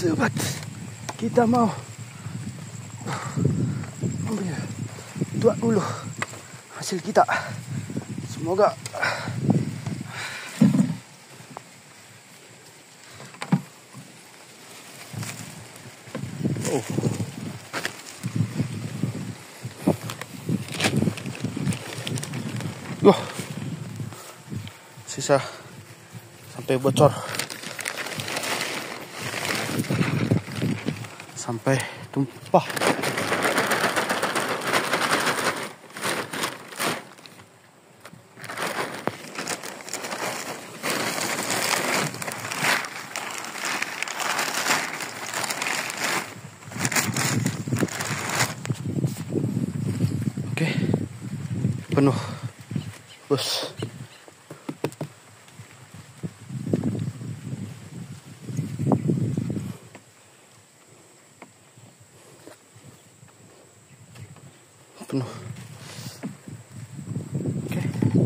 Sobat, kita mau ambil tuak dulu hasil kita. Semoga sisa sampai bocor, sampai tumpah. Oke, penuh, bos. Penuh. Oke.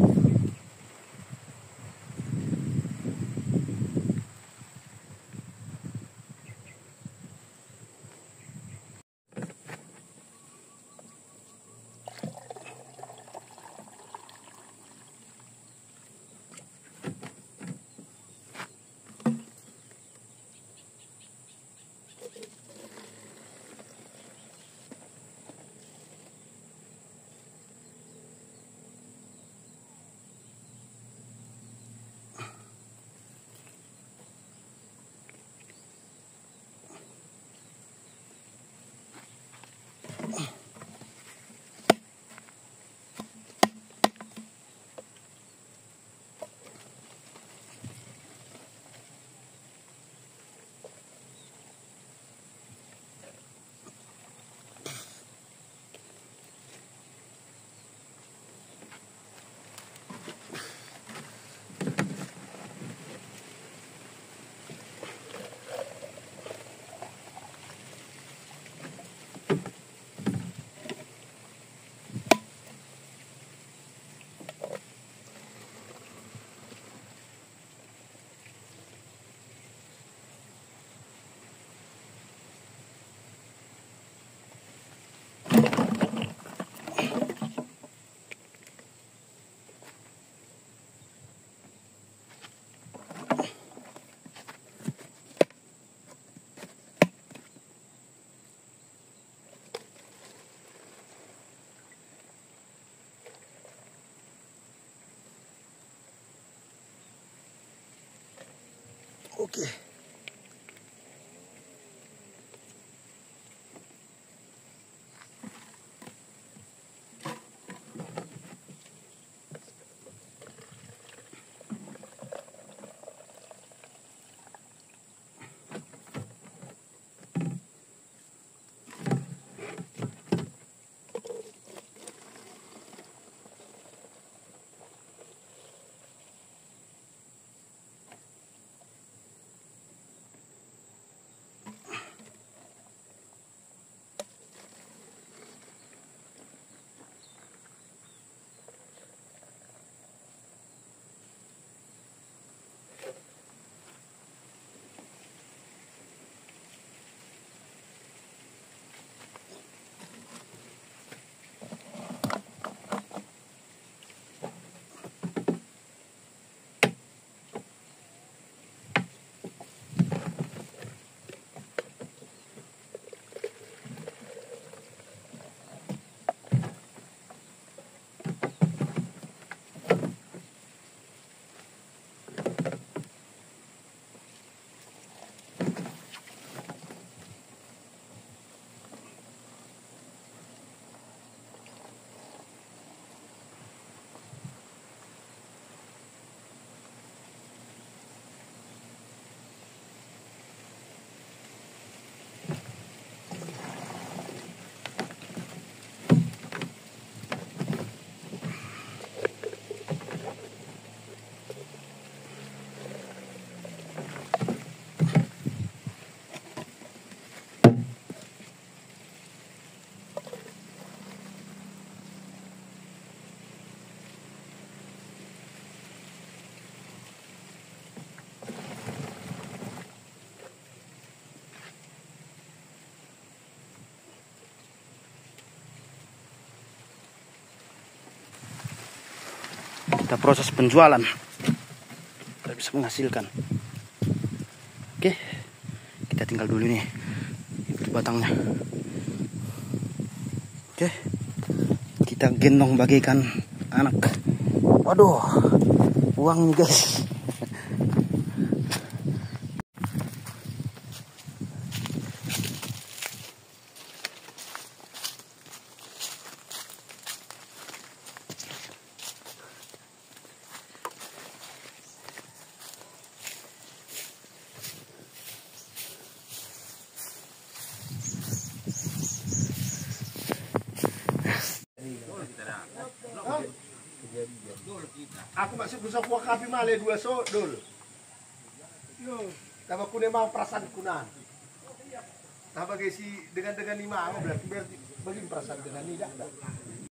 Oke. kita proses penjualan, kita bisa menghasilkan. Oke, kita tinggal dulu nih, itu batangnya. Oke, kita gendong bagaikan anak. Waduh, uang nih guys. Aku masih bisa kuah kapi male dua so dul. Yo, tambah kune mau perasaan kunan. Tambah si dengan lima berarti bagi perasaan dengan tidak.